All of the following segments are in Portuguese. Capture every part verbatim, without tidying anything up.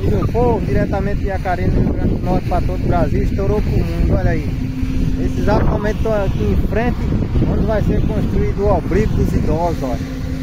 pegou fogo diretamente de Jacareí, no Rio Grande do Norte, para todo o Brasil, estourou pro mundo, olha aí. Nesse exato momento estou aqui em frente, onde vai ser construído o abrigo dos idosos, olha.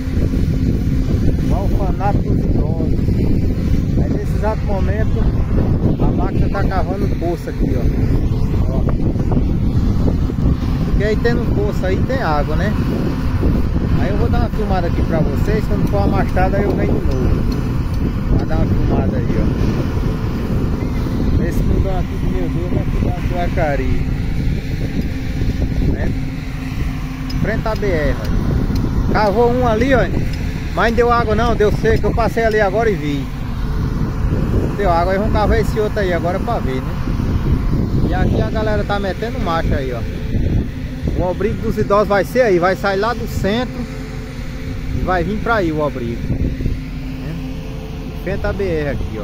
O orfanato dos idosos. Aí nesse exato momento, a máquina está cavando um poço aqui, ó. ó. Porque aí tendo um poço aí tem água, né? Aí eu vou dar uma filmada aqui pra vocês, quando for amastrada aí eu venho de novo. Vou dar uma filmada aí, ó. Esse mundão aqui de meu Deus é cidade do Jacareí. Né? Frente à B R, ó. Cavou um ali, ó. Mas não deu água não, deu seco. Eu passei ali agora e vi. Deu água, aí vamos cavar esse outro aí agora pra ver, né? E aqui a galera tá metendo marcha aí, ó. O abrigo dos idosos vai ser aí, vai sair lá do centro e vai vir pra aí o abrigo, né? Frente à B R aqui, ó.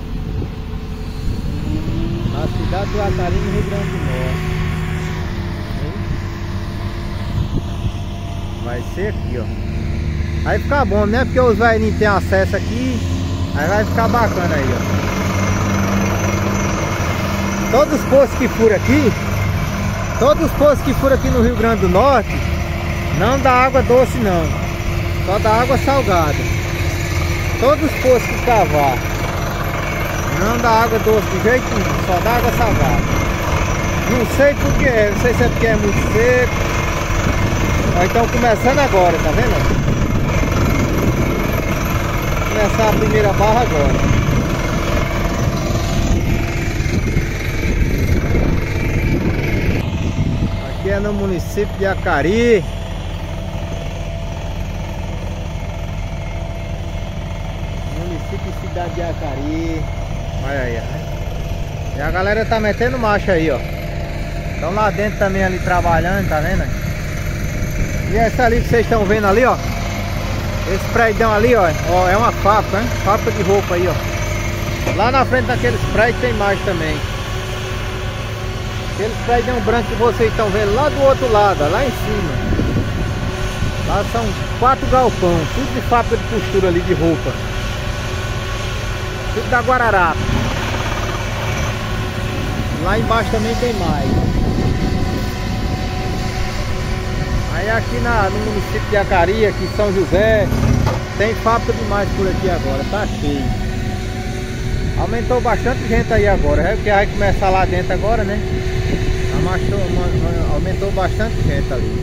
Na cidade do Jacareí, no Rio Grande do Norte. Vai ser aqui, ó. Aí fica bom, né? Porque os velhinhos têm acesso aqui. Aí vai ficar bacana aí, ó. Todos os poços que furam aqui, todos os poços que furam aqui no Rio Grande do Norte, não dá água doce não, só dá água salgada. Todos os poços que cavar, não dá água doce de jeito nenhum, só dá água salgada. Não sei porquê, não sei se é porque é muito seco. Ó, então começando agora, tá vendo? Vou começar a primeira barra agora. Aqui é no município de Jacareí. Município e cidade de Jacareí. Olha aí, ó. E a galera tá metendo marcha aí, ó. Estão lá dentro também ali trabalhando, tá vendo? E essa ali que vocês estão vendo ali, ó. Esse prédio ali, ó, ó, é uma fábrica, hein? Fábrica de roupa aí, ó. Lá na frente daqueles prédios tem mais também. Aqueles prédios brancos que vocês estão vendo lá do outro lado, ó, lá em cima. Lá são quatro galpão, tudo de fábrica de costura ali de roupa. Tudo da Guararapes. Lá embaixo também tem mais. Aí aqui na, no município de Jacareí, aqui em São José, tem fábrica demais por aqui agora, tá cheio. Aumentou bastante gente aí agora, é porque vai começar lá dentro agora, né? Amassou, aumentou bastante gente ali.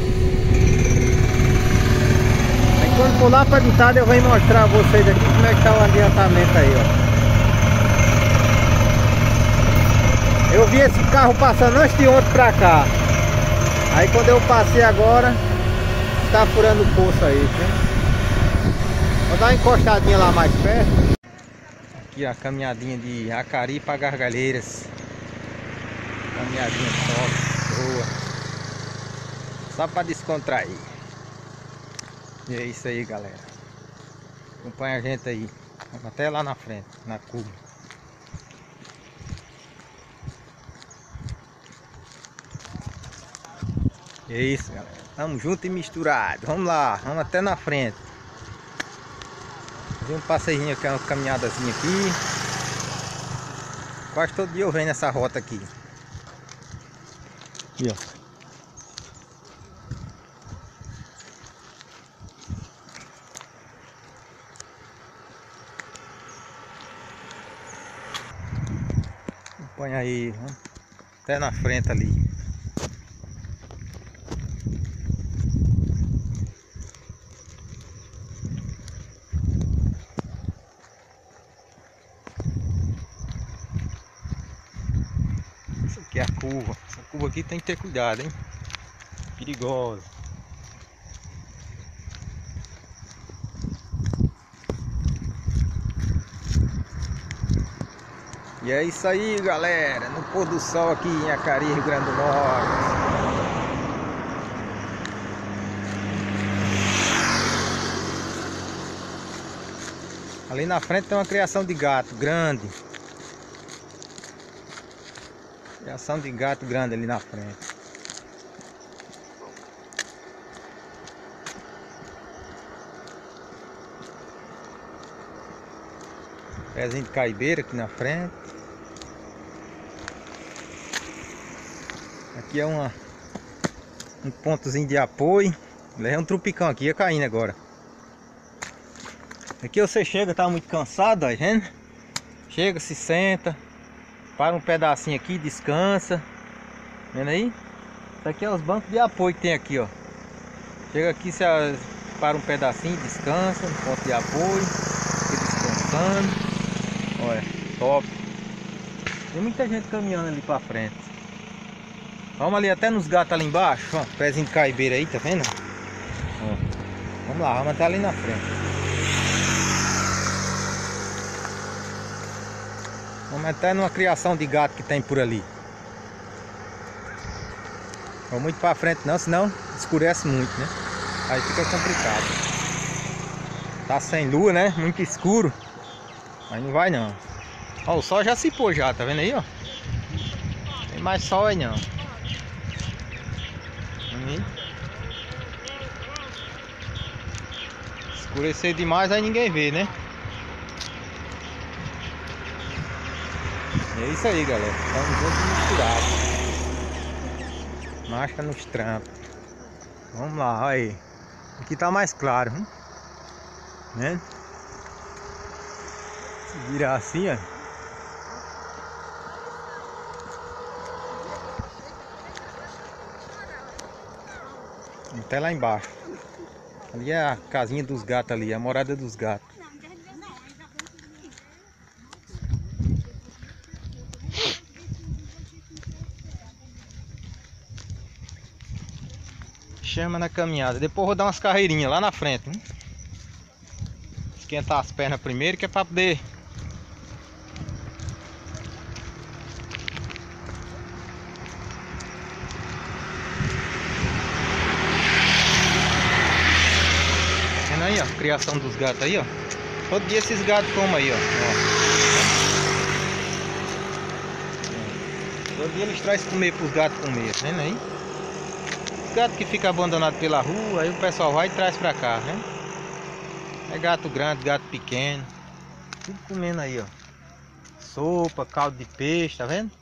Aí quando for lá para dentro eu venho mostrar a vocês aqui como é que tá o adiantamento aí, ó. Eu vi esse carro passando antes de ontem pra cá. Aí quando eu passei agora, tá furando o poço aí, né? Vou dar uma encostadinha lá mais perto. Aqui a caminhadinha de Jacareí para Gargalheiras. Caminhadinha top, boa. Só para descontrair. E é isso aí, galera. Acompanha a gente aí. Vamos até lá na frente, na curva. E é isso, galera. Tamo junto e misturado. Vamos lá, vamos até na frente. Fazer um passeirinho aqui, uma caminhadazinha aqui. Quase todo dia eu venho nessa rota aqui. Aqui, ó. Acompanha aí, vamos até na frente ali. Aqui é a curva. Essa curva aqui tem que ter cuidado, hein? Perigosa. E é isso aí, galera. No pôr do sol aqui em Jacareí, Rio Grande do Norte. Ali na frente tem uma criação de gato grande. Criação de gato grande ali na frente. Pezinho de caibeira aqui na frente. Aqui é uma, um pontozinho de apoio. É um trupicão aqui, ia caindo agora. Aqui você chega, tá muito cansado, ó, vendo? Chega, se senta, para um pedacinho aqui, descansa. Vendo aí? Isso aqui é os bancos de apoio que tem aqui, ó. Chega aqui, você para um pedacinho, descansa, um ponto de apoio, fica descansando. Olha, top. Tem muita gente caminhando ali pra frente. Vamos ali até nos gatos ali embaixo, ó. Pezinho de caibeira aí, tá vendo? Ó. Vamos lá, vamos até ali na frente. Vamos até numa criação de gato que tem por ali. Não muito pra frente não, senão escurece muito, né? Aí fica complicado. Tá sem lua, né? Muito escuro. Mas não vai não. Ó, o sol já se pôs já, tá vendo aí, ó? Tem mais sol aí não. Aí. Escurecer demais aí ninguém vê, né? E é isso aí, galera. Estamos juntos misturados. Marcha nos trampos. Vamos lá, olha aí. Aqui tá mais claro, hein? Né? Se virar assim, ó. Até lá embaixo. Ali é a casinha dos gatos ali, a morada dos gatos. Chama na caminhada. Depois vou dar umas carreirinhas lá na frente, hein? Esquentar as pernas primeiro, que é para poder vendo aí, ó, criação dos gatos aí, ó. Todo dia esses gatos comem aí, ó, ó. Todo dia eles trazem comer para os gatos comer, tá vendo aí? Gato que fica abandonado pela rua, aí o pessoal vai e traz pra cá, né? É gato grande, gato pequeno, tudo comendo aí, ó. Sopa, caldo de peixe, tá vendo?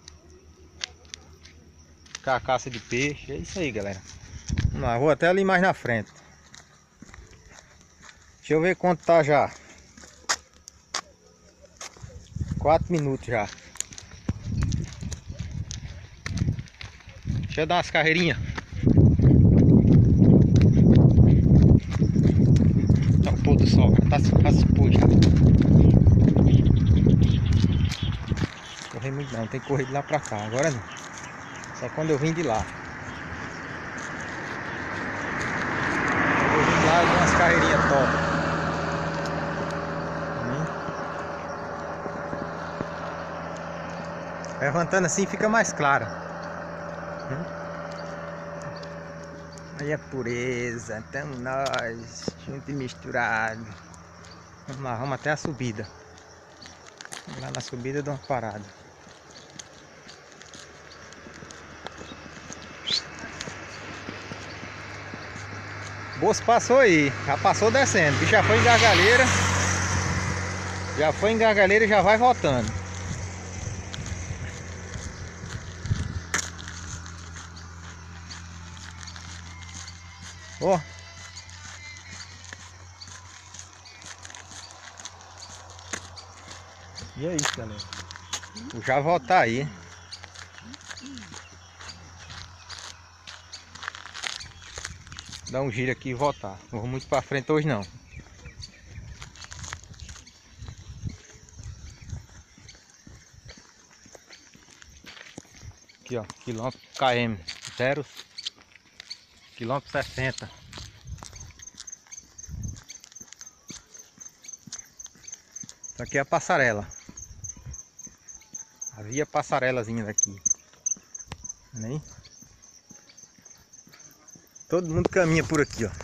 Carcaça de peixe, é isso aí, galera. Vamos lá, vou até ali mais na frente. Deixa eu ver quanto tá já. Quatro minutos já. Deixa eu dar umas carreirinhas. Pôr do sol, tá se pôr já. Correr muito não, tem que correr de lá pra cá, agora não. Só quando eu vim de lá. Quando eu vim de lá, eu dei umas carreirinhas top. Hum. Levantando assim fica mais clara. Hum. Aí a pureza, estamos nós, junto e misturado. Vamos lá, vamos até a subida. Lá na subida eu dou uma parada. O bolso passou aí, já passou descendo. O bicho já foi em gargalheira. Já foi em gargalheira e já vai voltando. Ó. Oh. E é isso, galera. Vou já voltar aí. Dar um giro aqui e voltar. Não vou muito pra frente hoje não. Aqui, ó, quilômetro km zero, quilômetro sessenta. Isso aqui é a passarela. Havia passarelazinha daqui. Nem. Todo mundo caminha por aqui, ó.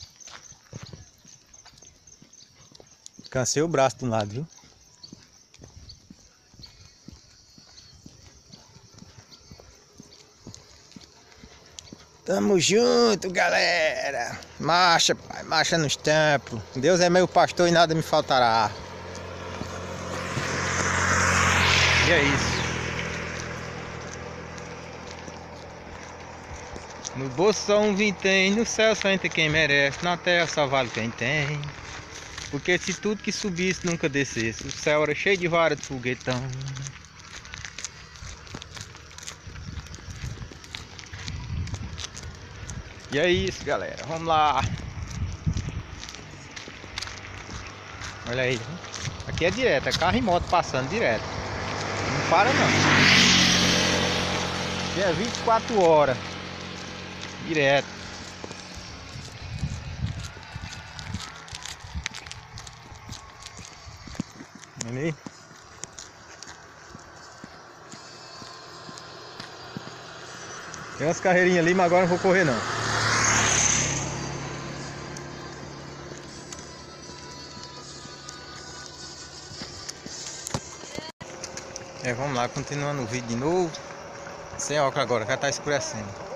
Cansei o braço de um lado, viu? Tamo junto, galera. Marcha, pai, marcha nos templos. Deus é meu pastor e nada me faltará. E é isso. No bolso só um vintém, no céu só entra quem merece, na terra só vale quem tem. Porque se tudo que subisse nunca descesse, o céu era cheio de vara de foguetão. E é isso, galera, vamos lá. Olha aí, aqui é direto, é carro e moto passando direto. Não para não. Aqui é vinte e quatro horas. Direto. Olha aí. Tem umas carreirinhas ali, mas agora não vou correr não. É, vamos lá, continuando o vídeo de novo. Sem óculos agora, já tá escurecendo.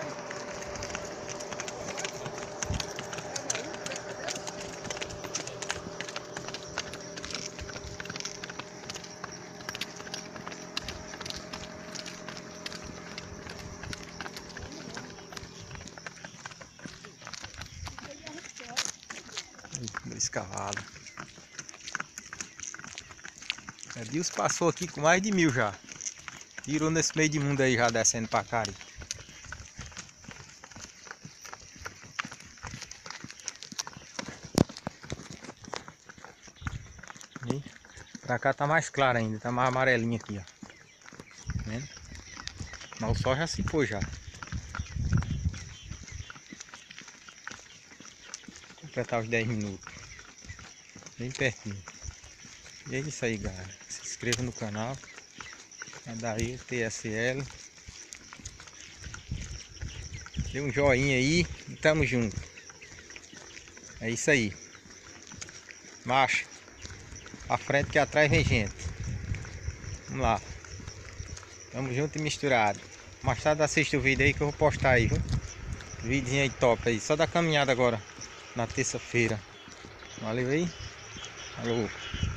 Dois cavalos. A Deus passou aqui com mais de mil já. Tirou nesse meio de mundo aí já descendo pra cá. E pra cá tá mais claro ainda, tá mais amarelinho aqui, ó. Tá vendo? Mas o sol já se foi já. Completar os dez minutos. Bem pertinho. E é isso aí, galera. Se inscreva no canal. É daí T S L. Dê um joinha aí e tamo junto. É isso aí. Marcha. Pra frente que atrás vem gente. Vamos lá. Tamo junto e misturado. Mais tarde assista o vídeo aí que eu vou postar aí, viu? Vídeo aí top aí. Só da caminhada agora. Na terça-feira. Valeu aí. Falou.